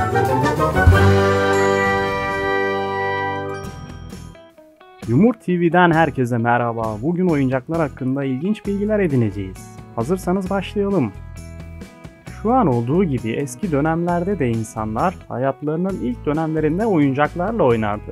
Yumur TV'den herkese merhaba. Bugün oyuncaklar hakkında ilginç bilgiler edineceğiz. Hazırsanız başlayalım. Şu an olduğu gibi eski dönemlerde de insanlar hayatlarının ilk dönemlerinde oyuncaklarla oynardı.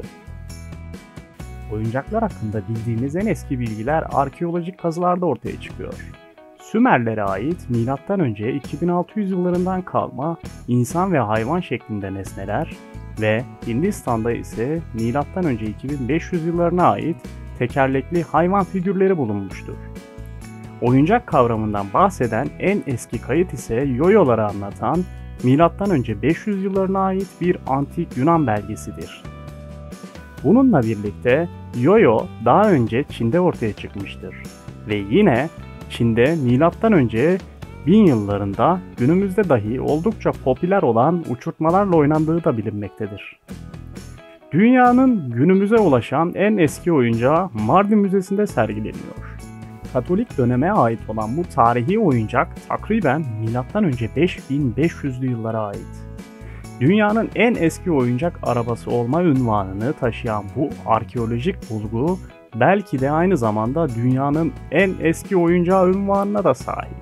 Oyuncaklar hakkında bildiğimiz en eski bilgiler arkeolojik kazılarda ortaya çıkıyor. Sümerlere ait M.Ö. 2600 yıllarından kalma insan ve hayvan şeklinde nesneler ve Hindistan'da ise M.Ö. 2500 yıllarına ait tekerlekli hayvan figürleri bulunmuştur. Oyuncak kavramından bahseden en eski kayıt ise yoyoları anlatan M.Ö. 500 yıllarına ait bir antik Yunan belgesidir. Bununla birlikte yoyo daha önce Çin'de ortaya çıkmıştır ve yine Çin'de M.Ö. 1000 yıllarında günümüzde dahi oldukça popüler olan uçurtmalarla oynandığı da bilinmektedir. Dünyanın günümüze ulaşan en eski oyuncağı Mardin Müzesi'nde sergileniyor. Katolik döneme ait olan bu tarihi oyuncak takriben M.Ö. 5500'lü yıllara ait. Dünyanın en eski oyuncak arabası olma unvanını taşıyan bu arkeolojik bulgu belki de aynı zamanda dünyanın en eski oyuncağı unvanına da sahip.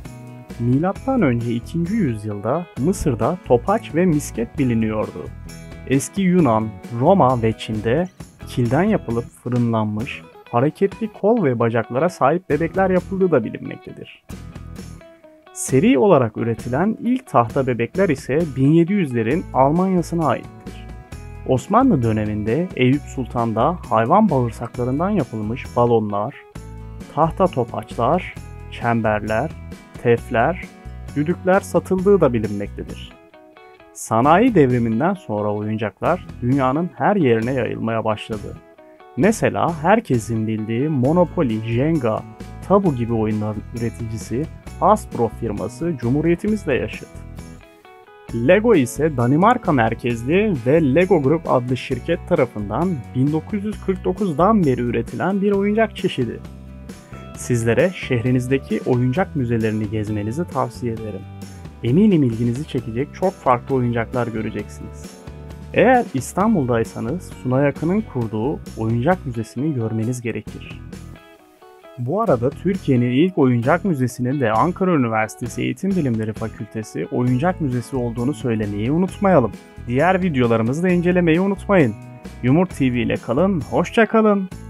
M.Ö. 2. yüzyılda Mısır'da topaç ve misket biliniyordu. Eski Yunan, Roma ve Çin'de kilden yapılıp fırınlanmış, hareketli kol ve bacaklara sahip bebekler yapıldığı da bilinmektedir. Seri olarak üretilen ilk tahta bebekler ise 1700'lerin Almanya'sına aittir. Osmanlı döneminde Eyüp Sultan'da hayvan bağırsaklarından yapılmış balonlar, tahta topaçlar, çemberler, tefler, düdükler satıldığı da bilinmektedir. Sanayi devriminden sonra oyuncaklar dünyanın her yerine yayılmaya başladı. Mesela herkesin bildiği Monopoly, Jenga, Tabu gibi oyunların üreticisi Hasbro firması Cumhuriyetimizle yaşıt. Lego ise Danimarka merkezli ve Lego Group adlı şirket tarafından 1949'dan beri üretilen bir oyuncak çeşidi. Sizlere şehrinizdeki oyuncak müzelerini gezmenizi tavsiye ederim. Eminim ilginizi çekecek çok farklı oyuncaklar göreceksiniz. Eğer İstanbul'daysanız Sunay Akın'ın kurduğu oyuncak müzesini görmeniz gerekir. Bu arada Türkiye'nin ilk oyuncak müzesinin de Ankara Üniversitesi Eğitim Bilimleri Fakültesi Oyuncak Müzesi olduğunu söylemeyi unutmayalım. Diğer videolarımızı da incelemeyi unutmayın. Yumur TV ile kalın, hoşça kalın.